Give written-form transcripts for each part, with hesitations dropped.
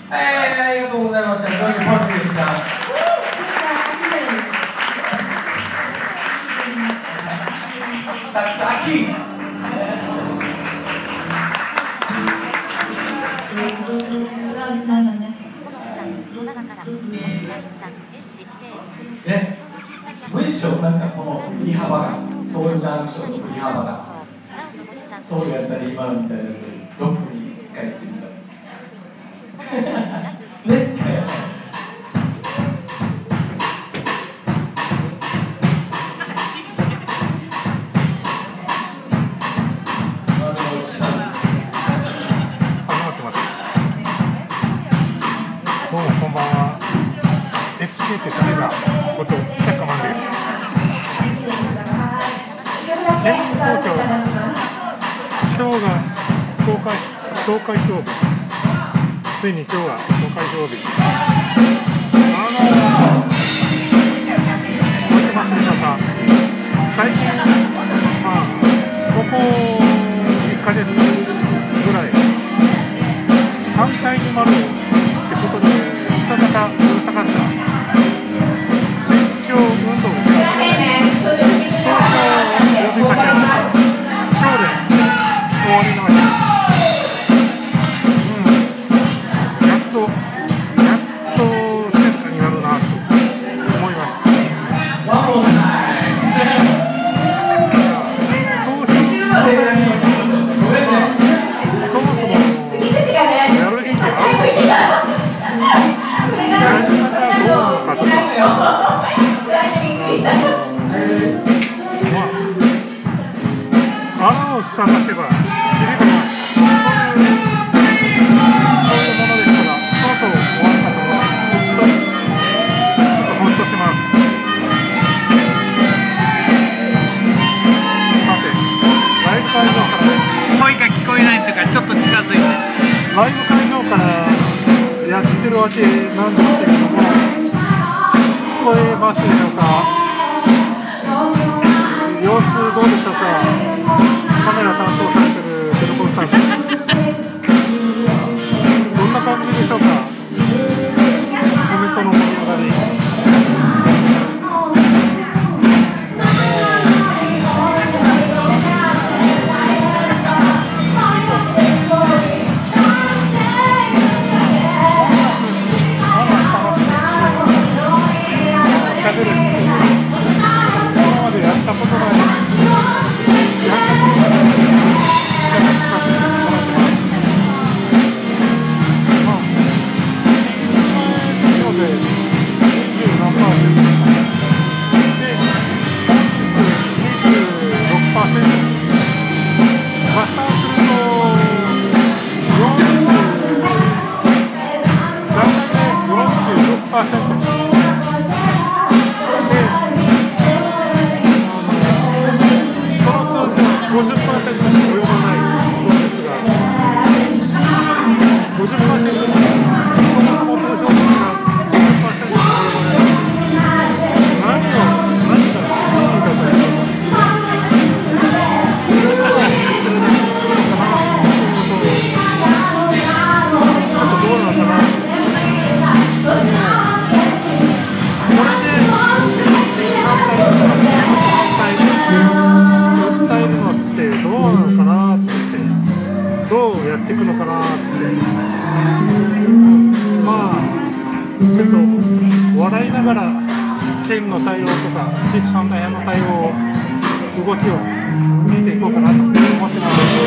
ありがとうございました。非常にポジでした。さきすごいでしょ、なんかこの振り幅が、ソウルジャンクションの振り幅が、ソウルやったり今のみたいなロックに一回やってみたね。 どうもこんばんは。HK って誰だことキャッカマンです。全国東京、今日が投開票日。ついに今日が投開票日。覚えてますでしょうか。最近、ここ1ヶ月ぐらい反対に丸ってことで下方うるさかった選挙運動を呼びかけ今日で終わりの日、やっと静かになるなと思いました。そもそもやる意義あるのか、やり方どうなのかとか、穴を探せばキリがない、そういうものでしたが、とうとう終わったと思うとちょっとほっとします。さて、ライブ会場から声が聞こえないというか、ちょっと近づいてライブ会場からやってるわけなんですけれども、聞こえますでしょうか。様子どうでしょうか。カメラ担当されてるテレコンさん、どんな感じでしょうか。コメントの盛り上がり、しゃべるって今までやったことないいくのかなって、ちょっと笑いながらチームの対応とかピッチ反対派の対応、動きを見ていこうかなと思ってます。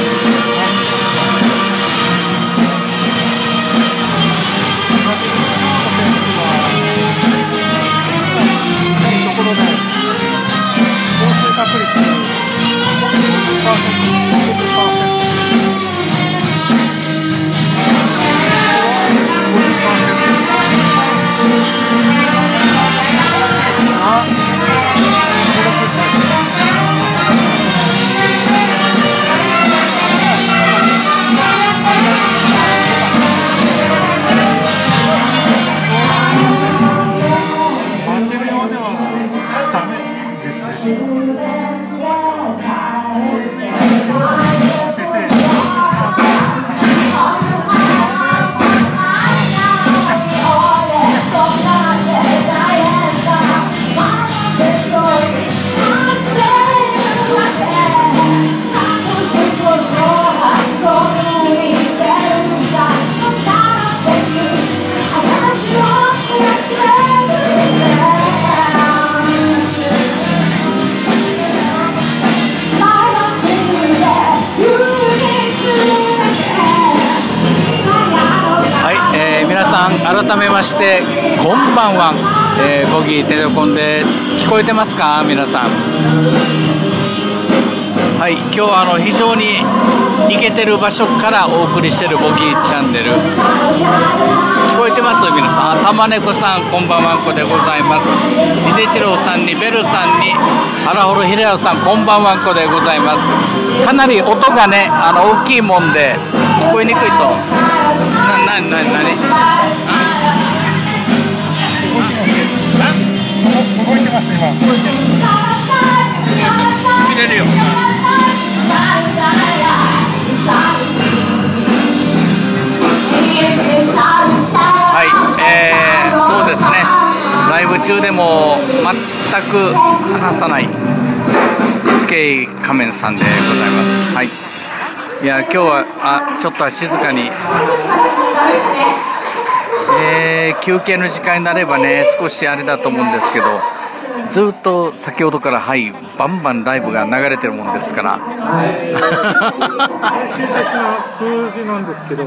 ところで降水確率 50%、50%。 ん、改めましてこんばんは、ボギーテレコンです。聞こえてますか皆さん。はい、今日は非常にイケてる場所からお送りしてるボギーチャンネル、聞こえてます皆さん。玉猫さんこんばんはんこでございます。秀一郎さんにベルさんに原幌ひれやさんこんばんはんこでございます。かなり音がね大きいもんで聞こえにくいと。何動いてます今。 切れるよ。はい、そうですね。ライブ中でも全く話さない HK 仮面さんでございます。はい。いや今日はちょっと静かに、休憩の時間になればね少しあれだと思うんですけど、ずっと先ほどからはいバンバンライブが流れてるもんですから。 最終的な数字なんですけど、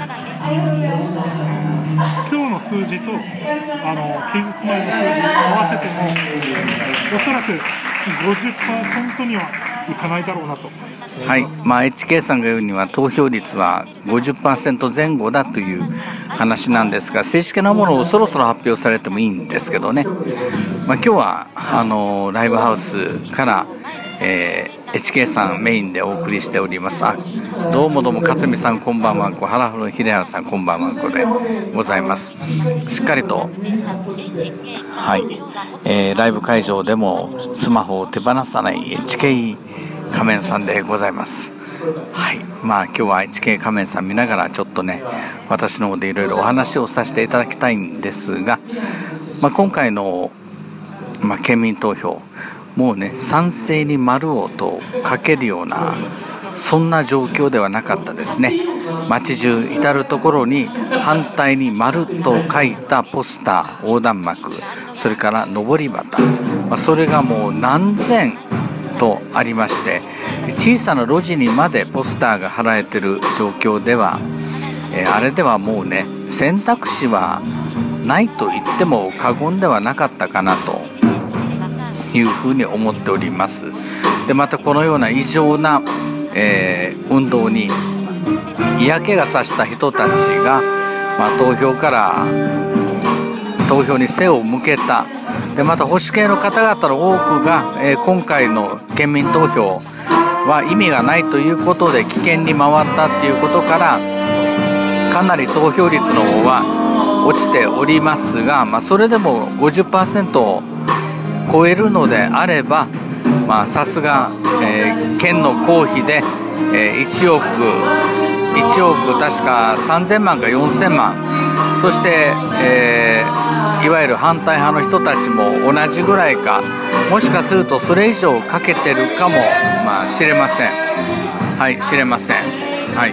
今日の数字と期日前の数字合わせてもおそらく 50% にはいかないだろうなと。 はい、HK さんが言うには投票率は 50% 前後だという話なんですが、正式なものをそろそろ発表されてもいいんですけどね。今日はライブハウスから、HK さんメインでお送りしております。どうも勝美さんこんばんはんこ、原幌ひれやさんこんばんはんこでございます。しっかりとはい、ライブ会場でもスマホを手放さない HK 仮面さんでございます。はい、今日は HK 仮面さん見ながらちょっとね私の方でいろいろお話をさせていただきたいんですが、今回の、県民投票もうね賛成に丸をと書けるようなそんな状況ではなかったですね。街中至る所に反対に丸と書いたポスター、横断幕、それからのり旗、それがもう何千とありまして、小さな路地にまでポスターが貼られている状況では、あれではもうね選択肢はないと言っても過言ではなかったかなというふうに思っております。でまたこのような異常な、運動に嫌気がさした人たちが、投票に背を向けた。でまた保守系の方々の多くが、今回の県民投票は意味がないということで危険に回ったっていうことから、かなり投票率の方は落ちておりますが、それでも 50% を超えるのであれば、さすが、県の公費で、1億確か3000万か4000万、そして、いわゆる反対派の人たちも同じぐらいか、もしかするとそれ以上かけてるかもしれません。はい、知れません。はい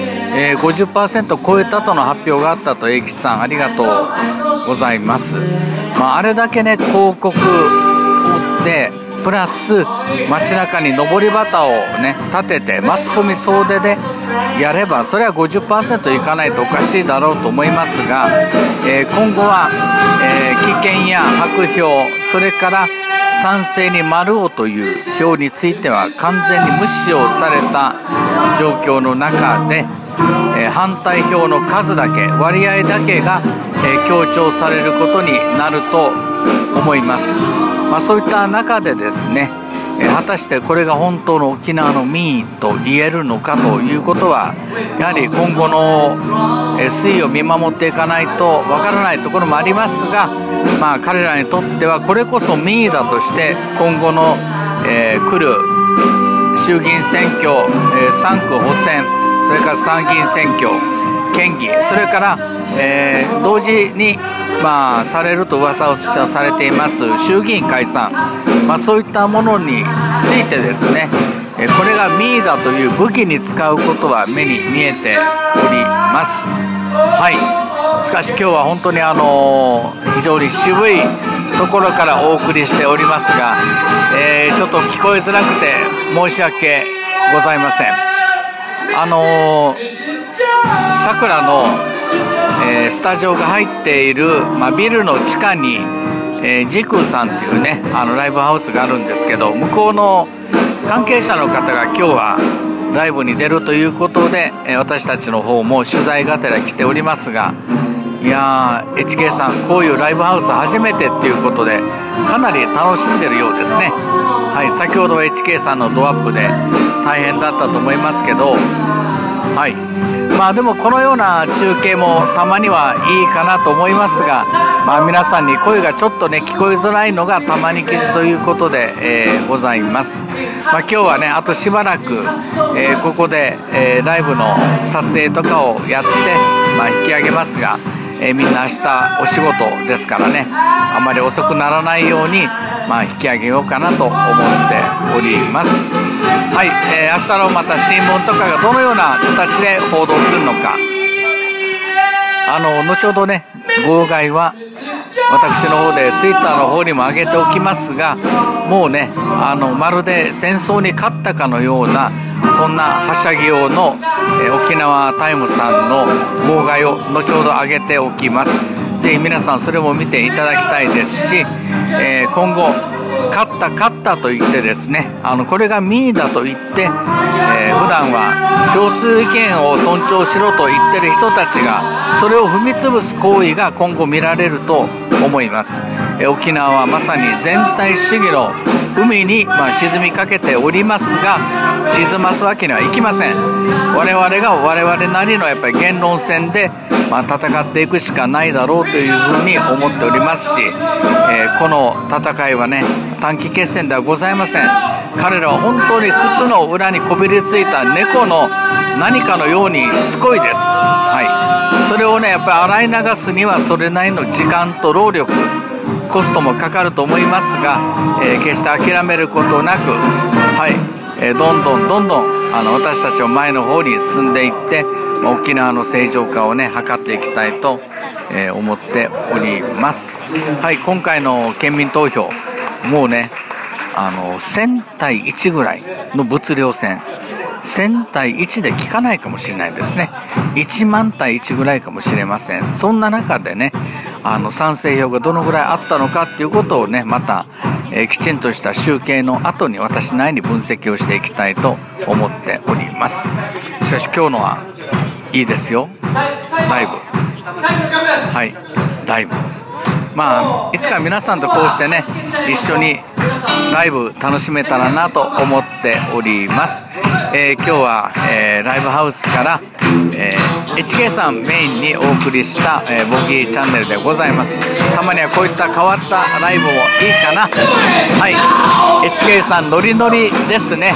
、50% 超えたとの発表があったと、英吉さんありがとうございます。あれだけね広告でプラス街中に上り旗をね立ててマスコミ総出でやれば、それは 50% いかないとおかしいだろうと思いますが、今後は、棄権や白票、それから賛成に丸をという票については完全に無視をされた状況の中で、反対票の数だけ割合だけが、強調されることになると思います。そういった中でですね、果たしてこれが本当の沖縄の民意と言えるのかということは、やはり今後の推移を見守っていかないとわからないところもありますが、彼らにとってはこれこそ民意だとして、今後の、来る衆議院選挙、3区補選、それから参議院選挙、県議、それから、同時にされると噂をされています衆議院解散、そういったものについてですね、これが民意だという武器に使うことは目に見えております。はい、しかし今日は本当に非常に渋いところからお送りしておりますが、ちょっと聞こえづらくて申し訳ございません。さくらのスタジオが入っている、ビルの地下に、時空さんっていうねライブハウスがあるんですけど、向こうの関係者の方が今日はライブに出るということで、私たちの方も取材がてら来ておりますが、いやー HK さんこういうライブハウス初めてっていうことでかなり楽しんでるようですね。はい、先ほど HK さんのドアップで大変だったと思いますけど、はい、でもこのような中継もたまにはいいかなと思いますが、皆さんに声がちょっとね聞こえづらいのがたまに傷ということで、ございます。今日はねあとしばらく、ここで、ライブの撮影とかをやって、引き上げますが、みんな明日お仕事ですからね、あまり遅くならないように、引き上げようかなと思っております。はい、明日のまた新聞とかがどのような形で報道するのか、後ほどね号外は私の方でツイッターの方にも上げておきますが、もうねまるで戦争に勝ったかのようなそんなはしゃぎ用の、沖縄タイムさんの号外を後ほど上げておきます。ぜひ皆さんそれも見ていただきたいですし、今後勝ったと言ってですねこれが民意だと言って、普段は少数意見を尊重しろと言ってる人たちがそれを踏み潰す行為が今後見られると思います。沖縄はまさに全体主義の海に、沈みかけておりますが、沈ますわけにはいきません。我々が我々なりのやっぱり言論戦で、戦っていくしかないだろうというふうに思っておりますし、この戦いはね短期決戦ではございません。彼らは本当に靴の裏にこびりついた猫の何かのようにしつこいです。はい、それをねやっぱり洗い流すにはそれなりの時間と労力コストもかかると思いますが、決して諦めることなく、はい、どんどん私たちを前の方に進んでいって沖縄の正常化をね図っていきたいと、思っております。はい、今回の県民投票もうね1000対1ぐらいの物量戦、1000対1で効かないかもしれないですね。1万対1ぐらいかもしれません。そんな中でね賛成票がどのぐらいあったのかっていうことをねまた、きちんとした集計の後に私なりに分析をしていきたいと思っております。しかし今日のはいいですよ、ライブ。はい、ライブいつか皆さんとこうしてね一緒にライブ楽しめたらなと思っております。今日は、ライブハウスから、HK さんメインにお送りした、ボギーチャンネルでございます。たまにはこういった変わったライブもいいかな。はい、HK さんノリノリですね。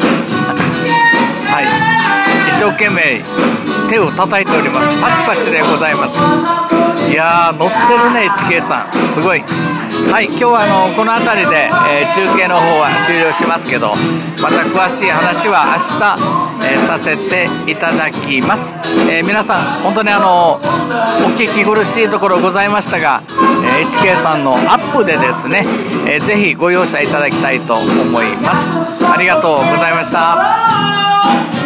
はい、一生懸命手を叩いております。パチパチでございます。いやー乗ってるね HK さんすごい。はい、今日はこの辺りで、中継の方は終了しますけど、また詳しい話は明日、させていただきます。皆さん本当にお聞き苦しいところございましたが、HK さんのアップでですね、ぜひご容赦いただきたいと思います。ありがとうございました。